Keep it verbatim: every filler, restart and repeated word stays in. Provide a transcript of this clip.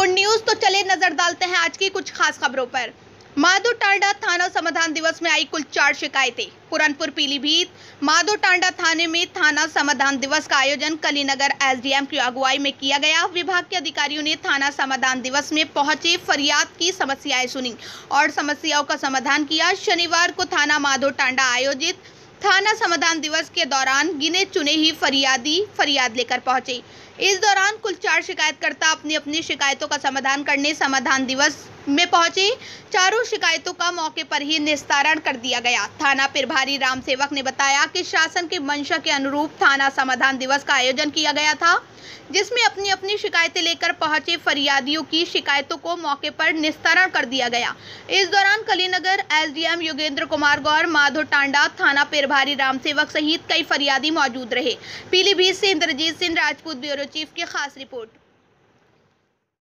Good news. तो चले नजर डालते हैं आज की कुछ खास खबरों पर। माधोटांडा थाना समाधान दिवस में आई कुल चार शिकायतें। पुरनपुर पीलीभीत माधोटांडा थाने में थाना समाधान दिवस का आयोजन कलीनगर एसडीएम की अगुवाई में किया गया। विभाग के अधिकारियों ने थाना समाधान दिवस में पहुंचे फरियाद की समस्याएं सुनी और समस्याओं का समाधान किया। शनिवार को थाना माधोटांडा आयोजित थाना समाधान दिवस के दौरान गिने चुने ही फरियादी फरियाद लेकर पहुंचे। इस दौरान कुल चार शिकायतकर्ता अपनी अपनी शिकायतों का समाधान करने समाधान दिवस में पहुंचे। चारों शिकायतों का मौके पर ही निस्तारण कर दिया गया। थाना प्रभारी राम सेवक ने बताया कि शासन के मंशा के अनुरूप थाना समाधान दिवस का आयोजन किया गया था, जिसमें अपनी अपनी शिकायतें लेकर पहुंचे फरियादियों की शिकायतों को मौके पर निस्तारण कर दिया गया। इस दौरान कलीनगर एसडीएम योगेंद्र कुमार गौर, माधोटांडा थाना प्रभारी राम सेवक सहित कई फरियादी मौजूद रहे। पीलीभीत से इंद्रजीत सिंह राजपूत, ब्यूरो चीफ की खास रिपोर्ट।